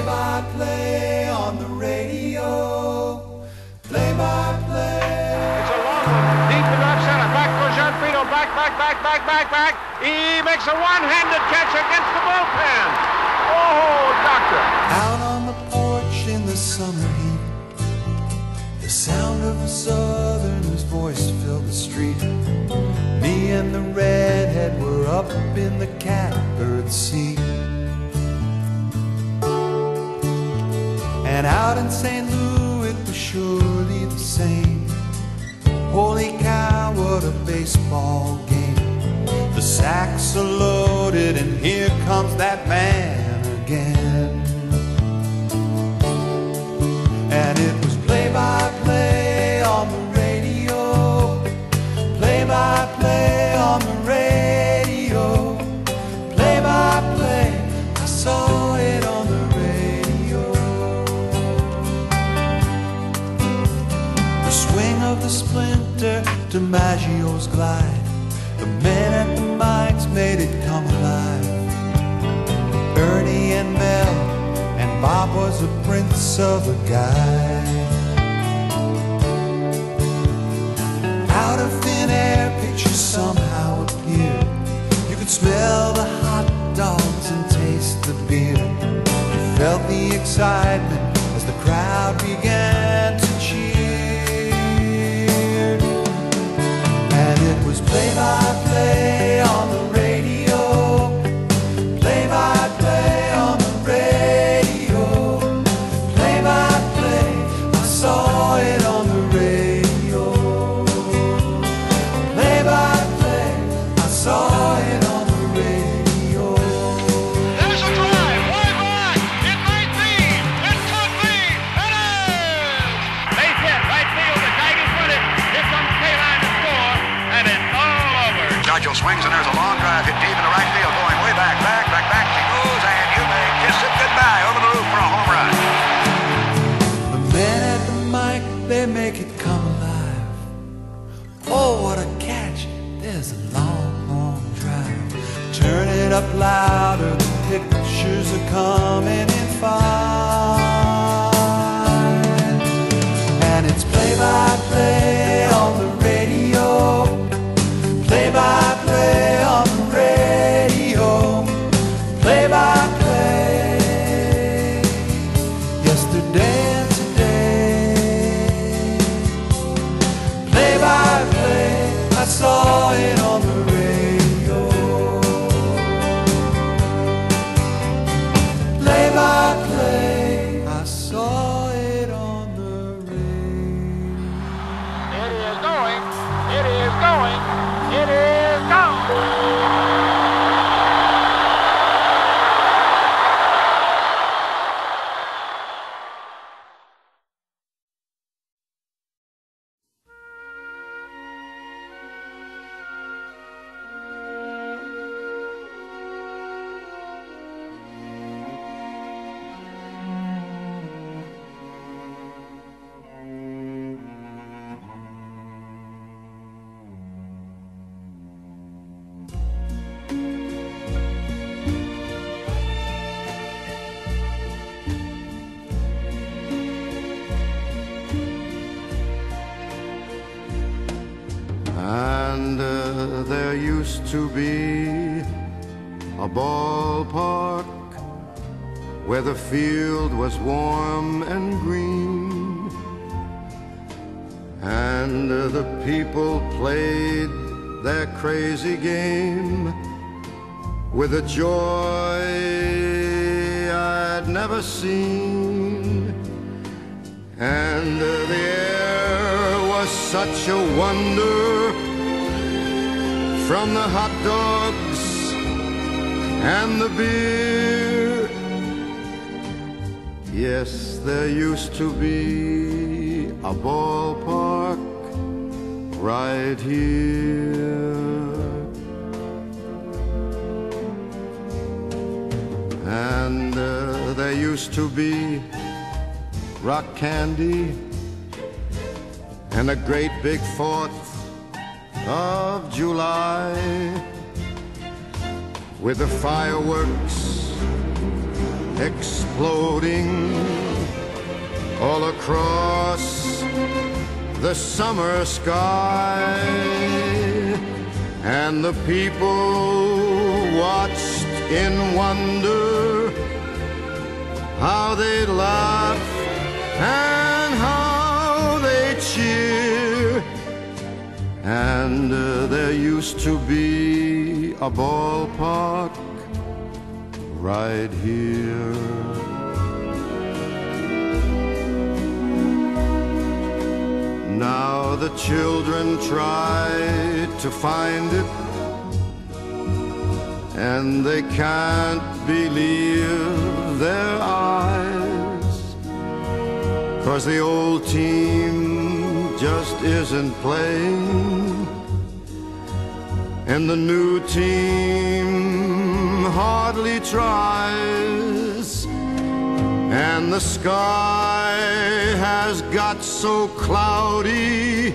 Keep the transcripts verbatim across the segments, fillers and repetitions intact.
Play-by-play on the radio. Play-by-play. It's a long one. Deep to left center. Back goes Alfredo. Back, back, back, back, back, back. He makes a one-handed catch against the bullpen. Oh, doctor. Out on the porch in the summer heat, the sound of a southerner's voice filled the street. Me and the redhead were up in the catbird seat. And out in Saint Louis it was surely the same. Holy cow, what a baseball game. The sacks are loaded and here comes that man again. And it was play-by-play on the radio. Play-by-play on the radio. Play-by-play, I saw it on the radio. The swing of the splinter to Maggio's glide. The men at the mics made it come alive. Ernie and Mel and Bob was the prince of the guy. Out of thin air, pictures somehow appeared. You could smell the hot dogs and taste the beer. You felt the excitement as the crowd began to cheer. And it was play-by-play on the radio. Play-by-play on the radio. Play-by-play, I saw it on the radio. Play-by-play, I saw it on the radio. There's a drive. Way back. It might be. It could be. It is. Base hit. Right field. The Tigers win it. Here comes K-Line to score. And it's all over. Nigel swings and there's a long drive hit deep in the right field, going way back, back, back, back. She goes and you may kiss it goodbye over the roof for a home run. The men at the mic, they make it come alive. Oh, what a catch. There's a long, long drive. Turn it up louder, the pictures are coming in fine. And it's play-by-play on the radio. Play-by-play on the radio. Play-by-play. Yesterday and today. Play-by-play, I saw it on the radio. Play-by-play, I saw it on the radio. It is going. It is going. It is gone. And uh, there used to be a ballpark where the field was warm and green, and uh, the people played their crazy game with a joy I'd never seen. And uh, the air was such a wonder, from the hot dogs and the beer. Yes, there used to be a ballpark right here. And uh, there used to be rock candy and a great big fourth of July with the fireworks exploding all across the summer sky, and the people watched in wonder how they laugh and how they cheer. And uh, there used to be a ballpark right here. Now the children try to find it, and they can't believe their eyes, 'cause the old team just isn't playing, and the new team hardly tries, and the sky has got so cloudy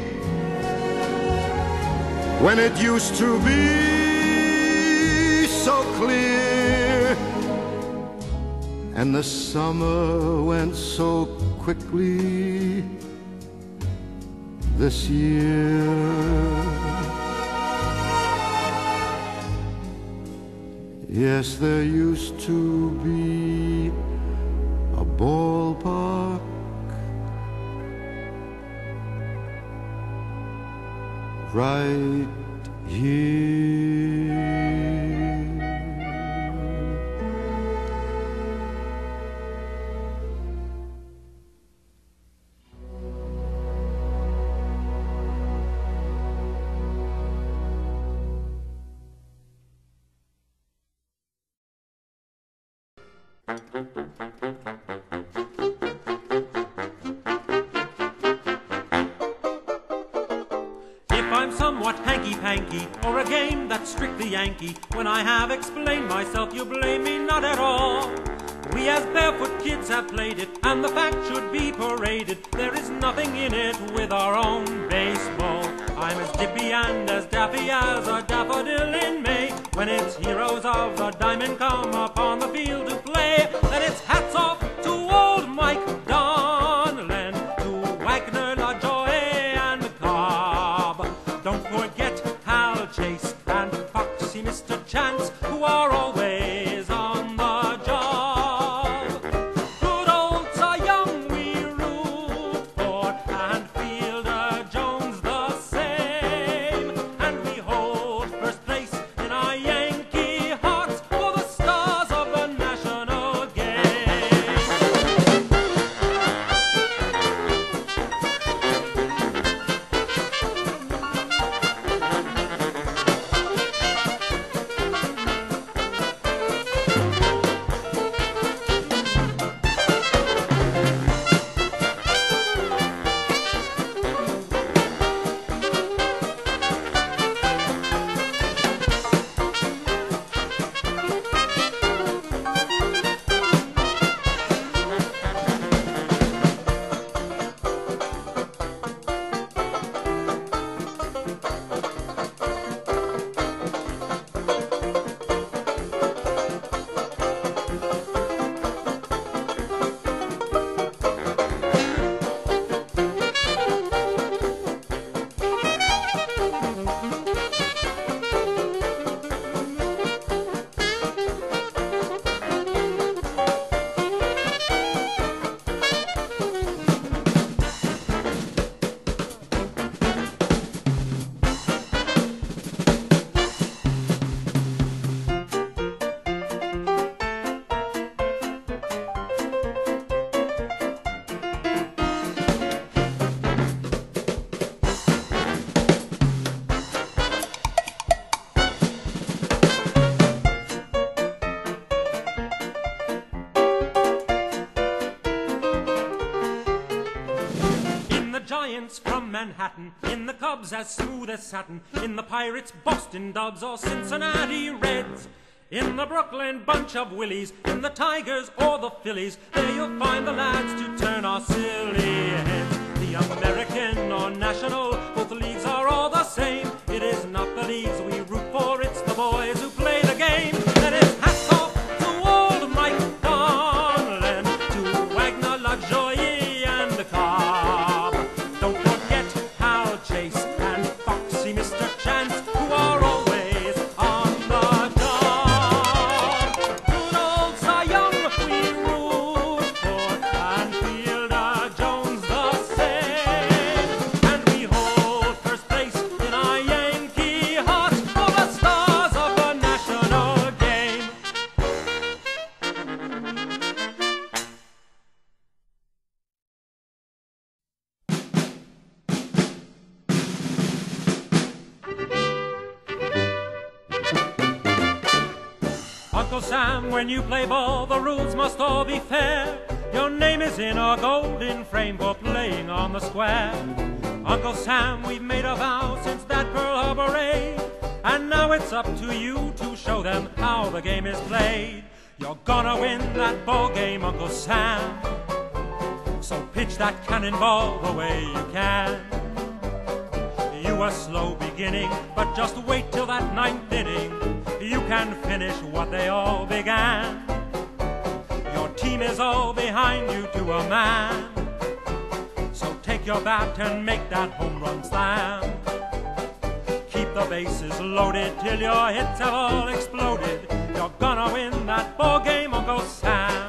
when it used to be so clear, and the summer went so quickly this year. Yes, there used to be a ballpark right here. If I'm somewhat hanky-panky, or a game that's strictly Yankee, when I have explained myself, you blame me not at all. We as barefoot kids have played it, and the fact should be paraded. There is nothing in it with our own baseball. I'm as dippy and as daffy as a daffodil in May, when its heroes of the diamond come upon the field to play. Then it's hats off to old Mike Donlan, to Wagner, LaJoie, and Cobb. Don't forget Hal Chase and Foxy Mister Chance, who are always on the job. Good old Cy Young we root for, and Fielder Jones the same. And we hold first place in our Yankee hearts for the stars of the national game. Giants from Manhattan, in the Cubs as smooth as satin, in the Pirates, Boston Dubs, or Cincinnati Reds, in the Brooklyn bunch of Willies, in the Tigers or the Phillies, there you'll find the lads to turn our silly heads. The American or National, both leagues are all the same. It is not the leagues we root for, it's the boys who play the game. Then it's hats off to old Mike Don. Uncle Sam, when you play ball, the rules must all be fair. Your name is in a golden frame for playing on the square. Uncle Sam, we've made a vow since that Pearl Harbor raid, and now it's up to you to show them how the game is played. You're gonna win that ball game, Uncle Sam, so pitch that cannonball the way you can. You were slow beginning, but just wait till that ninth inning. You can finish what they all began. Your team is all behind you to a man, so take your bat and make that home run slam. Keep the bases loaded till your hits have all exploded. You're gonna win that ball game, Uncle Sam.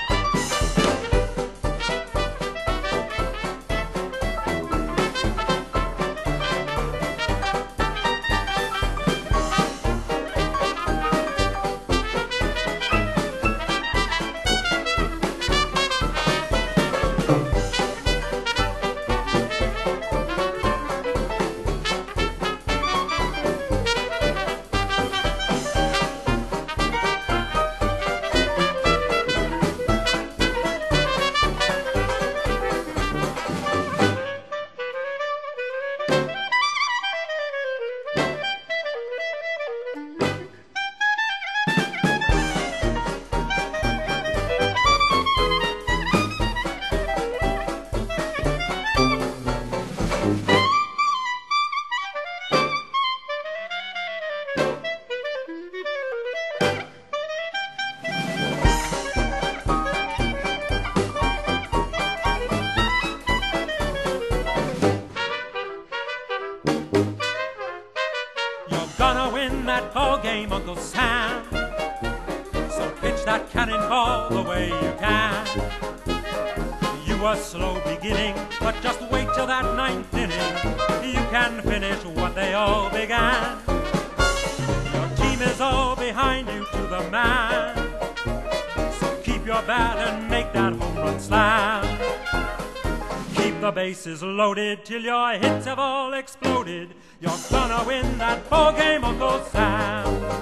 Gonna win that ball game, Uncle Sam, so pitch that cannonball the way you can. You were slow beginning, but just wait till that ninth inning. You can finish what they all began. Your team is all behind you to the man, so keep your bat and make that home run slam. Keep the bases loaded till your hits have all exploded. You're gonna win that ball game, Uncle Sam.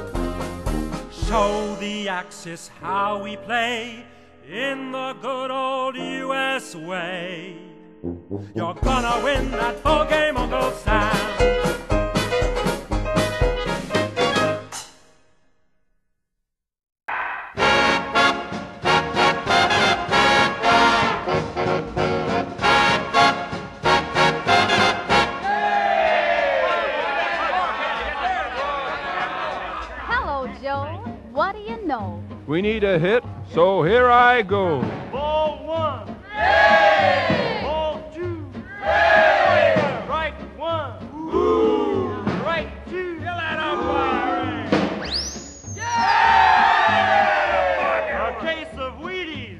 Show the Axis how we play in the good old U S way. You're gonna win that ball game, Uncle Sam. What do you know? We need a hit, so here I go. Ball one. Hey! Ball two. Hey! Strike one. Ooh. Strike two. Kill that umpire. Yeah! A case of Wheaties.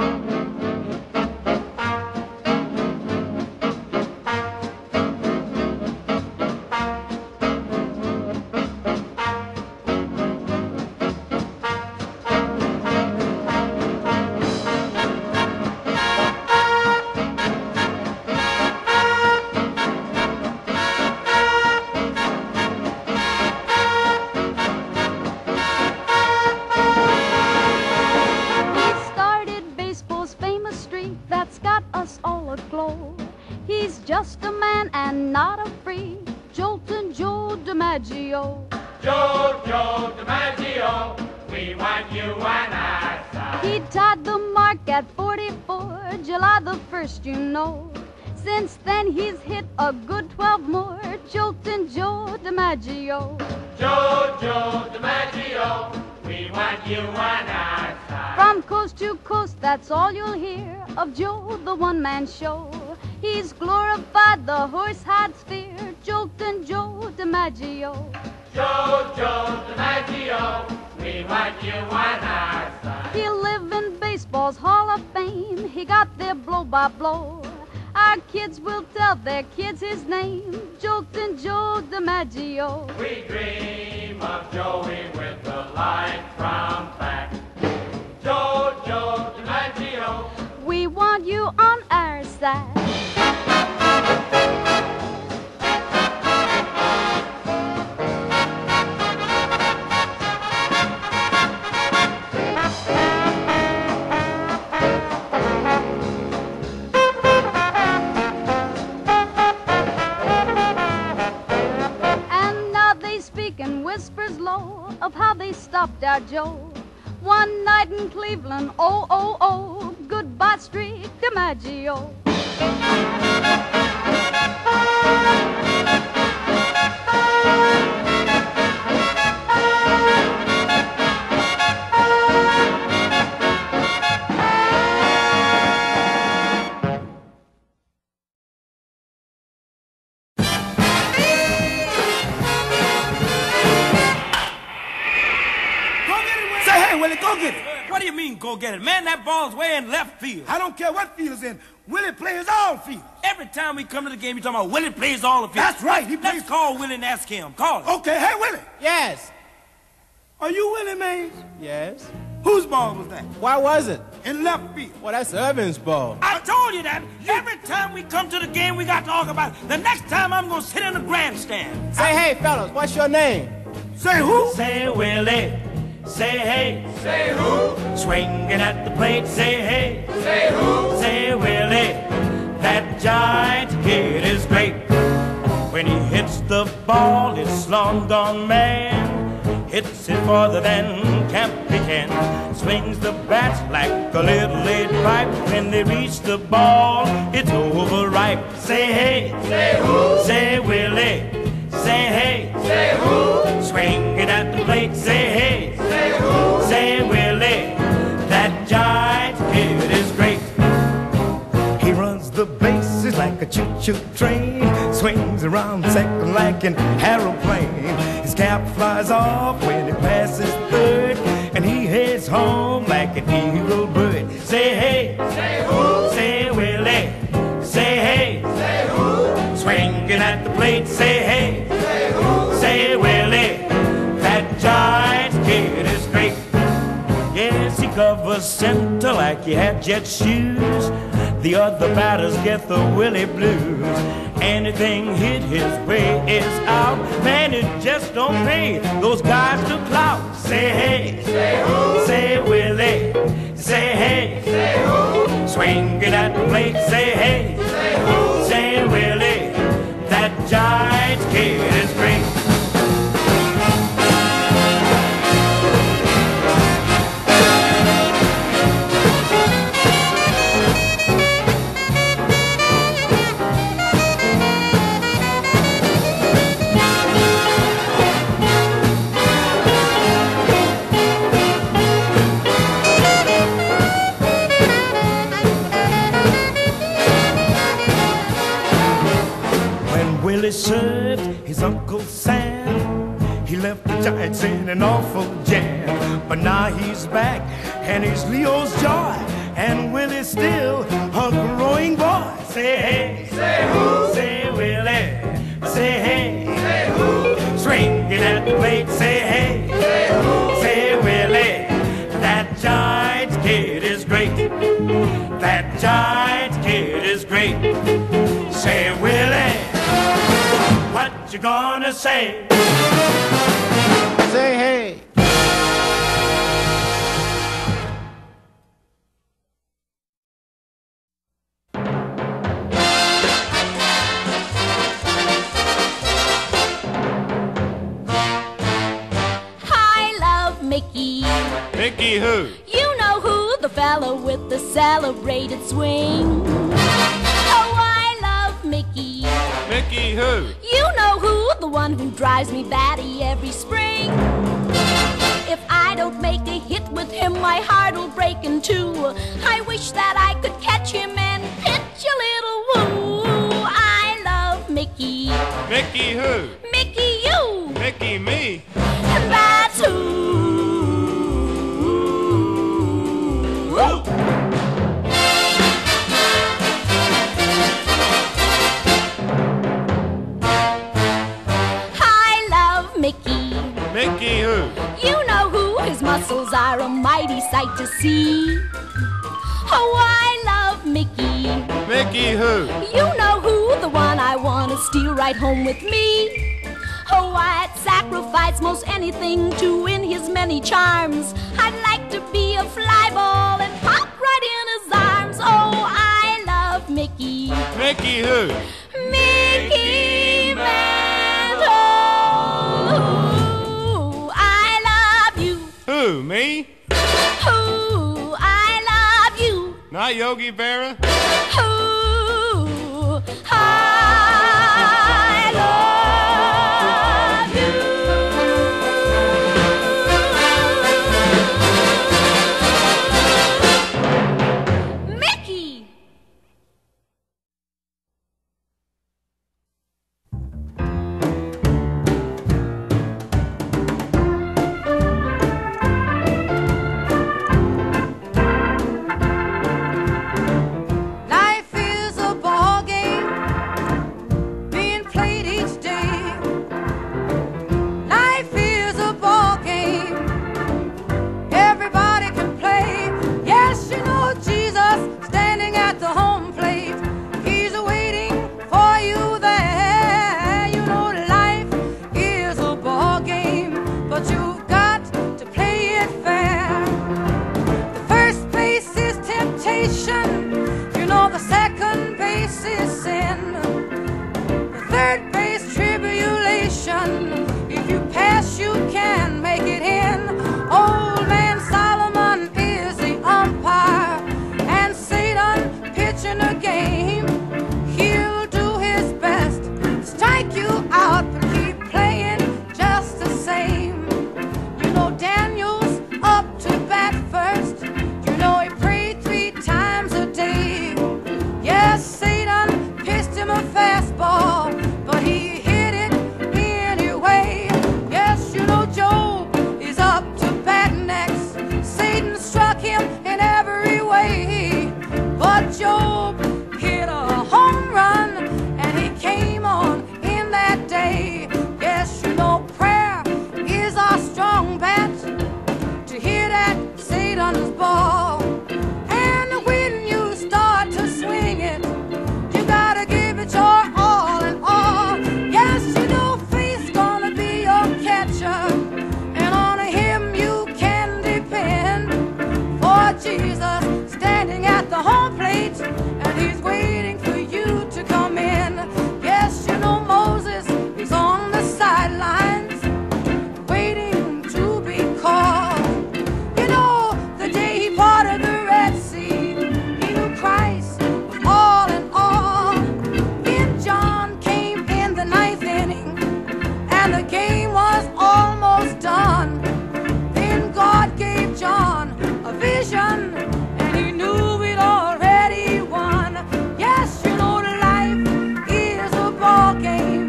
He's just a man and not a freak, Joltin' Joe DiMaggio. Joe, Joe DiMaggio, we want you on our side. He tied the mark at forty-four, July the first, you know. Since then he's hit a good twelve more, Joltin' Joe DiMaggio. Joe, Joe DiMaggio, we want you on our side. From coast to coast, that's all you'll hear of Joe, the one-man show. He's glorified the horse-hide sphere, Joltin' Joe DiMaggio. Joe, Joe DiMaggio, we want you on our side. He'll live in baseball's Hall of Fame, he got there blow by blow. Our kids will tell their kids his name, Joltin' Joe DiMaggio. We dream of Joey with the light from back. Joe, Joe DiMaggio, we want you on our side. helped our Joe. One night in Cleveland, oh, oh, oh, goodbye Street DiMaggio. Go get it. What do you mean, go get it? Man, that ball's way in left field. I don't care what field it's in. Willie plays all fields. Every time we come to the game, you talking about Willie plays all the fields. That's right. He plays. Let's call Willie and ask him. Call him. Okay. Hey, Willie. Yes. Are you Willie Mays? Yes. Whose ball was that? Why was it? In left field. Well, that's Irvin's ball. I told you that. Every time we come to the game, we got to talk about it. The next time I'm going to sit in the grandstand. Say, hey, fellas, what's your name? Say who? Say Willie. Say hey. Say who? Swinging at the plate. Say hey. Say who? Say Willie. That giant kid is great. When he hits the ball, it's long gone man. Hits it farther than Campy can. Swings the bat like a little lead pipe. When they reach the ball, it's overripe. Say hey. Say who? Say Willie. Say hey. Say who? Swinging at the plate. Say hey. Say who? Say Willie. That giant kid is great. He runs the bases like a choo-choo train. Swings around second like an aeroplane. His cap flies off when he passes third. And he heads home like an eagle bird. Say hey. Say who? Say Willie. Say hey. Say who? Swinging at the plate. Say hey. Say who? Say Willie. That giant kid is great. Yes, he covers center like he had jet shoes. The other batters get the Willie blues. Anything hit his way is out. Man, it just don't pay those guys to clout. Say hey. Say who? Say Willie. Say hey. Say who? Swinging at the plate. Say hey. Say who? Say Willie. That giant kid is great. Willie served his Uncle Sam. He left the Giants in an awful jam. But now he's back, and he's Leo's joy. And Willie's still a growing boy. Say hey. Say who? Say Willie. Say hey. Say who? Swinging at the plate. Say hey. Say who? Say Willie. That giant kid is great. That giant kid is great. Say Willie. What you gonna say? Say hey. I love Mickey. Mickey who? You know who, the fellow with the celebrated swing. Oh, I love Mickey. Mickey who? You know who, the one who drives me batty every spring. If I don't make a hit with him, my heart will break in two. I wish that I could catch him and pitch a little woo. I love Mickey. Mickey who? Mickey you. Mickey me. And that's who. Woo. Mickey. Mickey who? You know who, his muscles are a mighty sight to see. Oh, I love Mickey. Mickey who? You know who, the one I want to steal right home with me. Oh, I'd sacrifice most anything to win his many charms. I'd like to be a fly ball and pop right in his arms. Oh, I love Mickey. Mickey who? Mickey Mantle. I love you. Hi, Yogi Berra. Ooh, I love you. Mickey! Life is a ball game being played each day. Life is a ball game everybody can play. Yes, you know Jesus standing at the home plate. He's waiting for you there. You know life is a ball game, but you've got to play it fair. The first base is temptation. You know the second base is sin. The third base tribulation. If you pass, you can make it in. Old man Solomon is the umpire, and Satan pitching a game. He'll do his best to strike you out, but keep playing just the same. You know Daniel's up to bat first. You know he prayed three times a day. Yes, Satan pitched him a fastball, but he hit it anyway. Yes, you know Job is up to bat next. Satan struck him in every way, but Job hit a home run, and he came on in that day. Yes, you know prayer is our strong bat to hit at Satan's ball. And when you start to swing it, you gotta give it your all and all. Yes, you know faith's gonna be your catcher, and on him you can depend. For Jesus standing at the home plate, and he's waiting for you to come in. Yes, you know Moses is on the sidelines, waiting to be called. You know the day he parted the Red Sea, he knew Christ was all in all. Then John came in the ninth inning, and the game was almost done. Then God gave John a vision, and he knew we'd already won. Yes, you know life is a ball game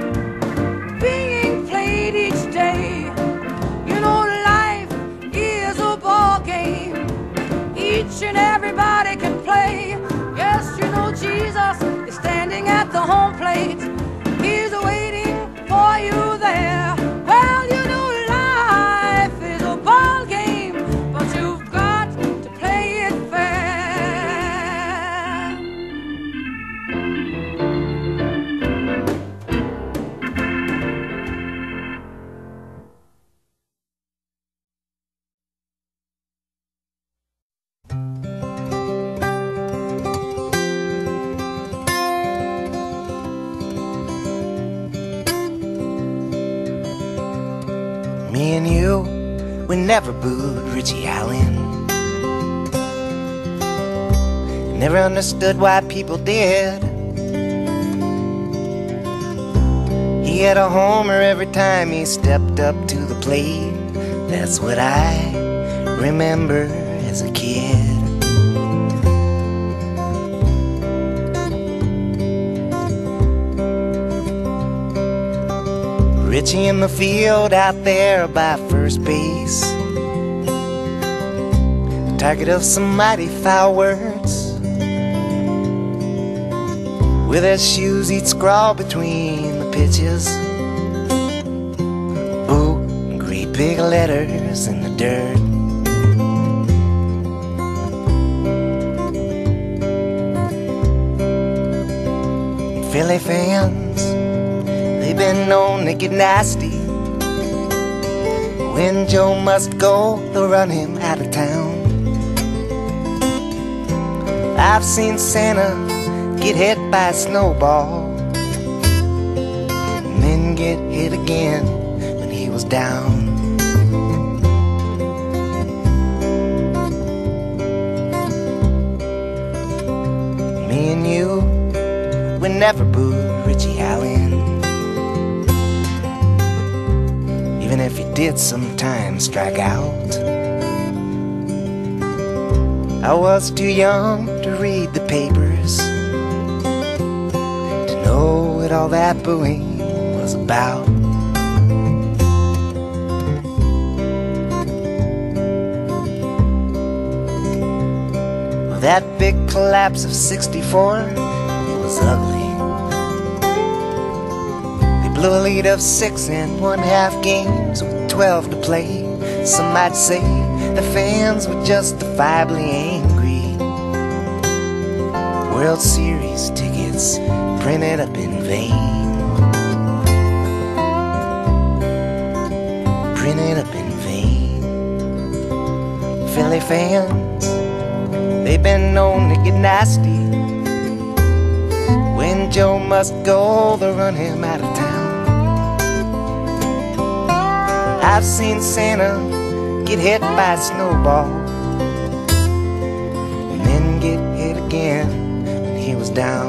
being played each day. You know life is a ball game each and everybody can play. Yes, you know Jesus is standing at the home plate. He's waiting for you there. Well, you know life is a ball game, but you've got to play it fair. Me and you, we never booed Richie Allen. Never understood why people did. He had a homer every time he stepped up to the plate. That's what I remember as a kid. Richie in the field out there by first base, target of some mighty foul words. With his shoes he'd scrawl between the pitches, ooh, great big letters in the dirt. Philly fans, they've been known to get nasty. When Joe must go, they'll run him out of town. I've seen Santa get hit by a snowball and then get hit again when he was down. never booed Richie Allen. Even if you did sometimes strike out. I was too young to read the papers, to know what all that booing was about. Well, that big collapse of sixty-four was ugly. They blew a lead of six and one half games with twelve to play. Some might say the fans were justifiably angry. World Series tickets printed up in vain. Printed up in vain. Philly fans, they've been known to get nasty. When Joe must go, they run him out of town. I've seen Santa get hit by a snowball and then get hit again when he was down.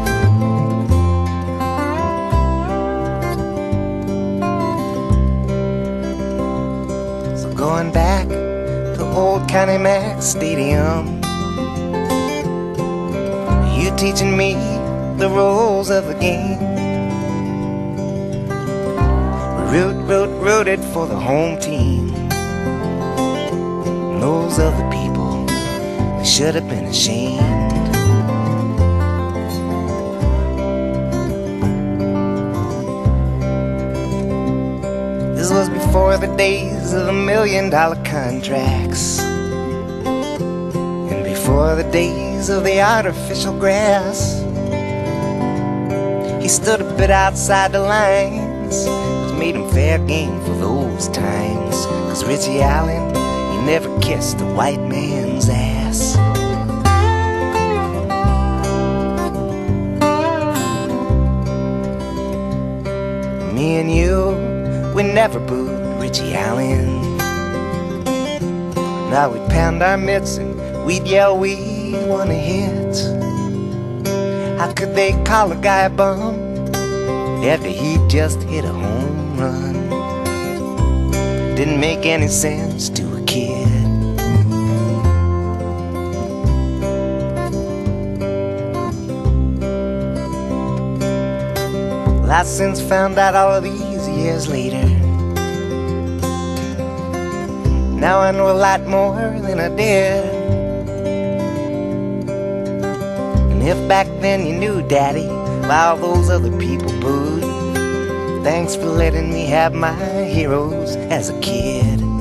So going back to old Connie Mack Stadium, you teaching me the rules of the game. Root, root, rooted for the home team. And those other people, they should have been ashamed. This was before the days of the million dollar contracts, and before the days of the artificial grass. He stood a bit outside the lines, made him fair game for those times. Cause Richie Allen, he never kissed a white man's ass. Me and you, we never booed Richie Allen. Now we'd pound our mitts and we'd yell we want a hit. How could they call a guy a bum after he just hit a home run? Didn't make any sense to a kid. Well, I since found out all of these years later. Now I know a lot more than I did. And if back then you knew, Daddy, while those other people booed, thanks for letting me have my heroes as a kid.